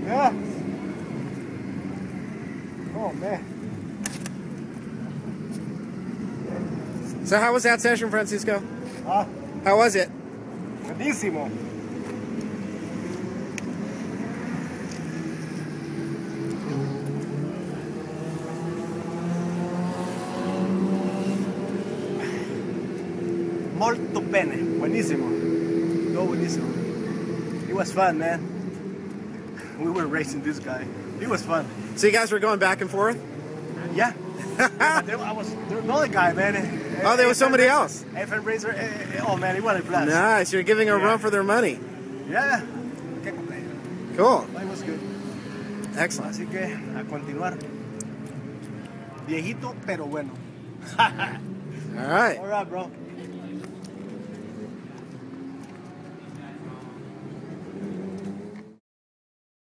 Yeah. Oh, man. So how was that session, Francisco? Ah, How was it? buenísimo. Molto bene. Buenísimo. No, buenísimo. It was fun, man. We were racing this guy. It was fun. So you guys were going back and forth? Yeah. There was another guy, man. Oh, there was somebody else. FM Racer. Oh, man, it was a blast. Nice. You're giving a run for their money. Yeah. Qué completo. Cool. It was good. Excellent. Así que a continuar. Viejito, pero bueno. All right. All right, bro.